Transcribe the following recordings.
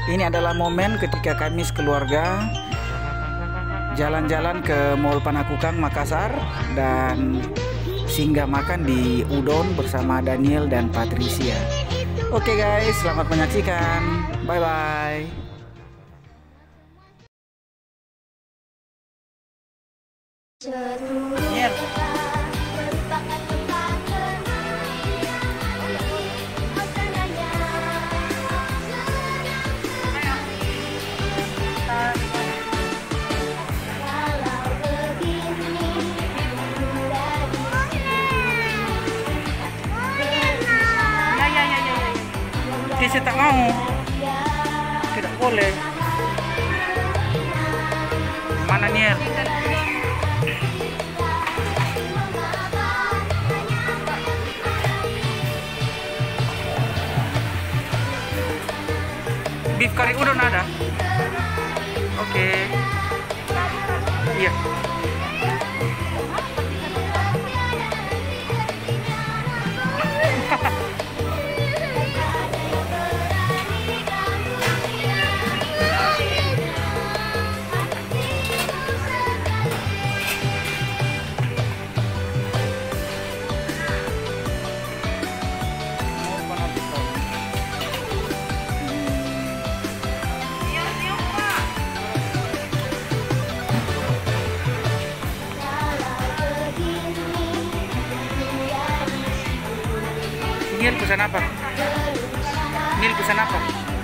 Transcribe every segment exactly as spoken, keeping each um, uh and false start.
Ini adalah momen ketika kami sekeluarga jalan-jalan ke Mall Panakukang Makassar dan singgah makan di Udon bersama Daniel dan Patricia. Oke guys, selamat menyaksikan. Bye bye. Daniel. Saya tak mau, tidak boleh. Mana Niel? Beef curry udon ada? Oke. Okay. Iya. Niel pesan apa? Niel pesan apa?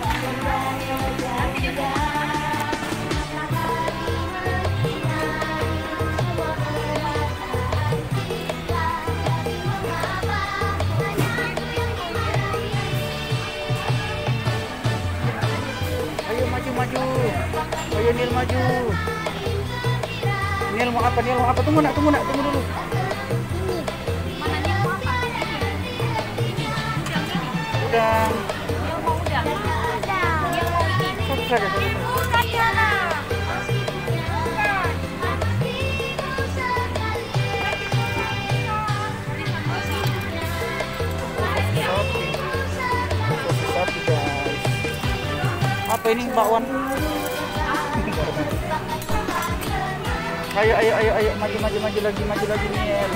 Ayo maju maju. Ayo Niel maju. Niel mau apa? Niel mau apa? Tunggu nak, tunggu nak, tunggu dulu. Udang. Dia mau udang. Dia mau ini. Satu saja, satu saja. Bukan ya lah. Apa ini bakwan? Ayo ayo ayo ayo maju maju maju lagi maju lagi Niel.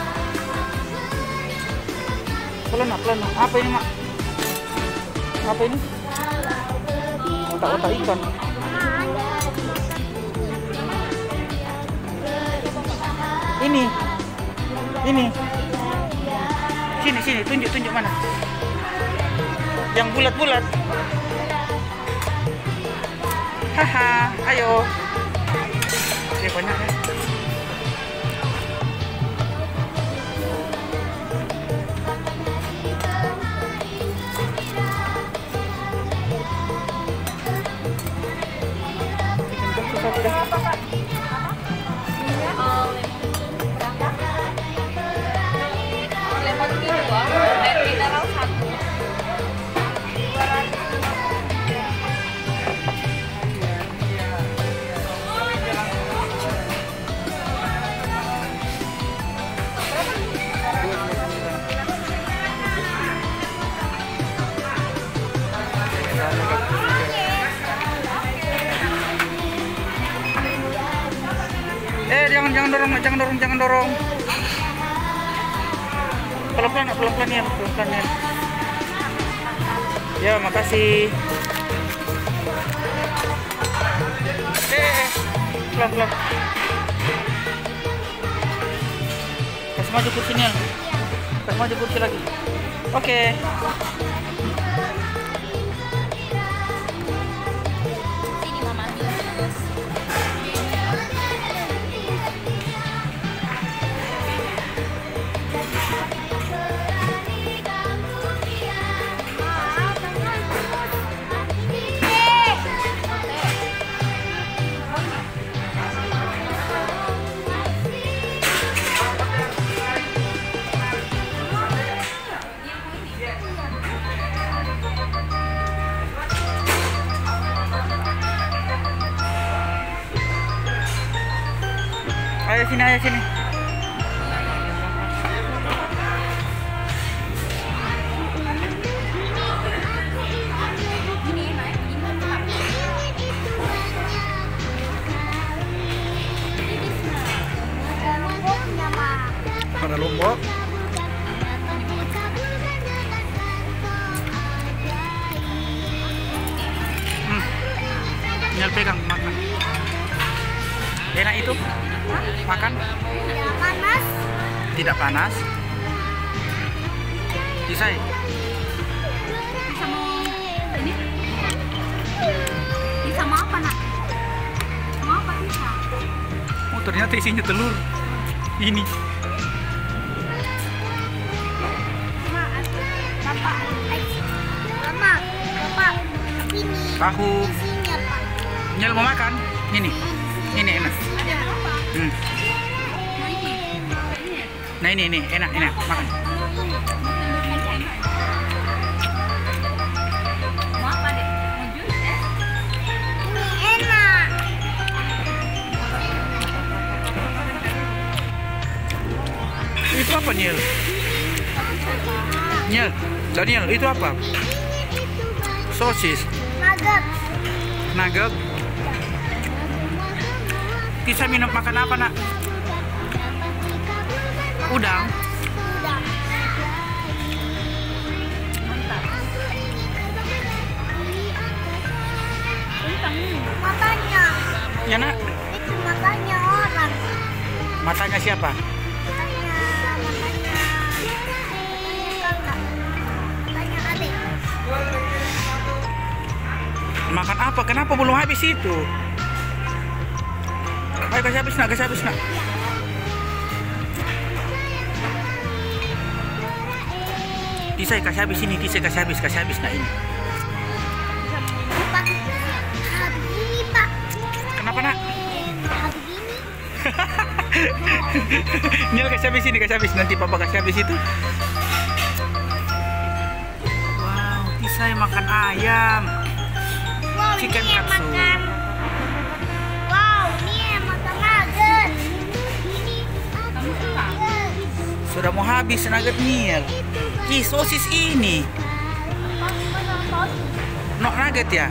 Pelan pelan. Apa ini mak? Apa ini? Otak-otak ikan. Ini. Ini. Sini sini, tunjuk tunjuk mana? Yang bulat-bulat. Haha, ayo. Oke, banyak ya. Lemon dua, air mineral satu. Eh jangan jangan dorong, jangan dorong, jangan dorong. Pelan-pelan, pelan-pelan ya, pelan-pelan ya. Ya, makasih. Eh, pelan-pelan. Kasih maju kursinya. Kasih maju kursi lagi. Oke. Sini mama jus. Ayo sini, ayo sini. Ini naik ini. Lada Lombok. Hmm. Nyel pegang makan. Enak itu? Makan? Tidak panas. Tidak panas. Isai. Sama ini? Ini sama apa nak? Sama apa bisa? Oh ternyata isinya telur. Ini. Mama, Bapak, Mama, Bapak, ini Tahu. isinya Pak. Nyel mau makan? Ini. Ini enak. Ada apa? Hmm. Nah ini. Ini. Nah ini ini enak enak makan. Mau apa deh? Mau jus eh? Ini enak. Itu apa Nyel? Nyel, Daniel itu apa? Sosis, Nugget. nugget. Bisa minum makan apa nak? Udang. Udang. Matanya. Ya nak? Itu matanya orang. Matanya siapa? Matanya, matanya. Matanya kakak. Matanya adik. Makan apa? Kenapa belum habis itu? Ayo kasih habis nak, kasih habis nak. Tisai kasih habis ini, Tisai kasih habis, kasih habis nak ini. Pak, habis ini Pak. Kenapa nak? Habis ini. Nyel kasih habis ini, kasih habis. Nanti papa kasih habis itu. Wow, Tisai makan ayam. Wow, Chicken ini yang katsu. makan. Wow, ini yang makan nugget. Ini Kamu suka? Sudah mau habis nugget Nyel. Ih, sosis ini. Nok nugget ya?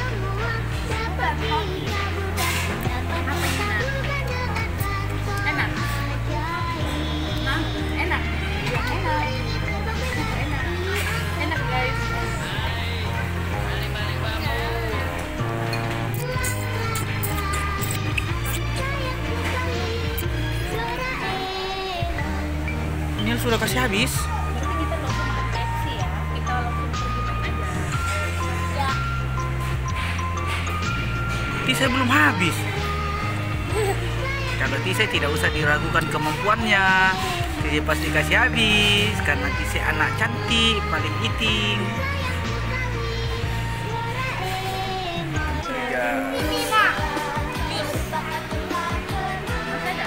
Apa ini nak? Enak. Nah, enak. Ya, enak. Enak. Enak guys. Nyel sudah kasih habis. Berarti kita langsung makan K F C ya. Kita langsung pergi main aja. Ya. Tisai belum habis. Kalau Tisai tidak usah diragukan kemampuannya. Dia pasti kasih habis karena Tisai anak cantik, paling iting. Ya. Ini Pak. Masih ada?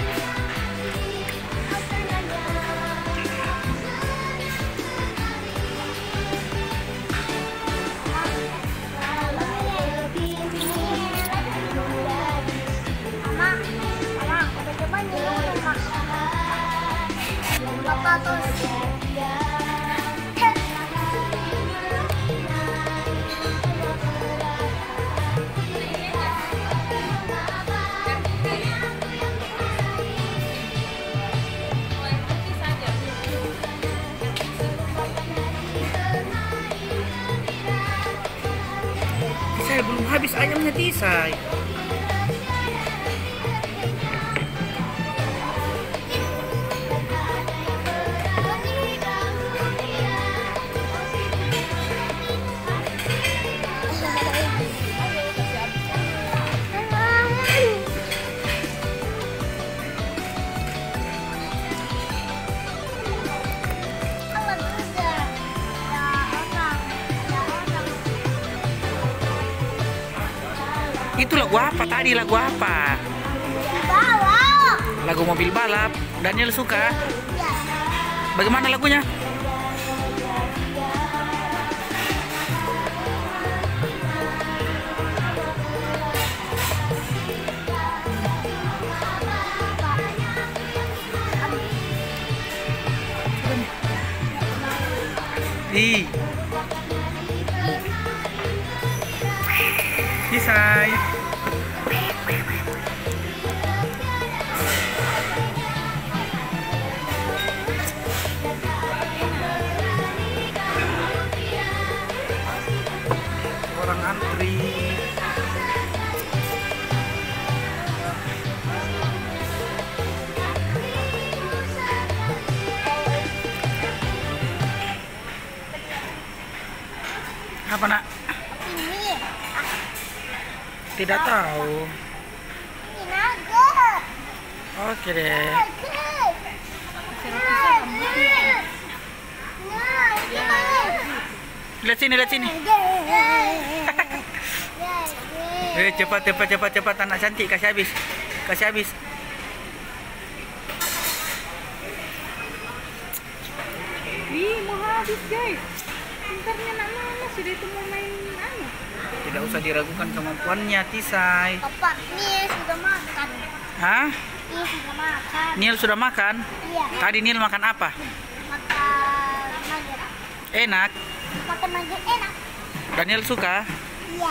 Mama, Mama, coba-coba nih, Mama. Papa terus. Tisai belum habis ayamnya Tisai. Itu lagu apa tadi? Lagu apa? Bawa. Lagu mobil balap. Daniel suka. Ya. Bagaimana lagunya? Ih. Tisai. Apa nak? Ini. Tidak tahu. Ini naga. Oke deh. Naga. Lihat sini, lihat sini. Eh, cepat, cepat, cepat, cepat, anak cantik, kasih habis, kasih habis. Ih, mau habis guys. Pintarnya nak mana sudah itu mau main anu. Tidak usah diragukan kemampuannya, Tisai. Papa, nih sudah makan. Hah? Ini sudah makan. Niel sudah makan? Iya. Tadi Niel makan apa? Makan nugget. Enak. Makan nugget enak. Daniel suka? Iya.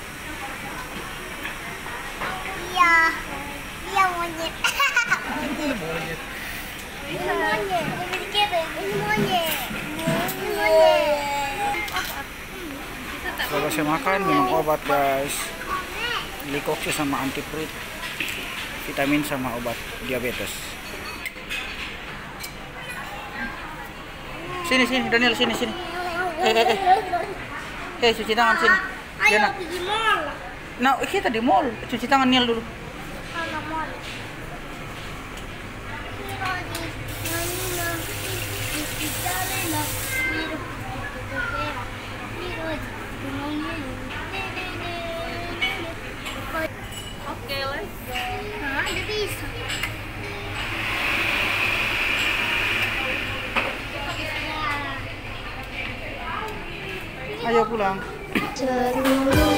Iya. Iya monyet. Monyet. Ini monyet. Ini dikit. Ini monyet. Ini monyet. Selesai makan, minum obat guys. Likoksi sama antiperut, vitamin sama obat diabetes. Sini sini Daniel, sini sini. Eh eh eh. Eh cuci tangan sini. Ayo Jangan. pergi mall. Nah, kita di mall. Cuci tangan Niel dulu. Ayo mall. Oke, let's go. Hah, udah bisa. Ayo pulang. Seluruh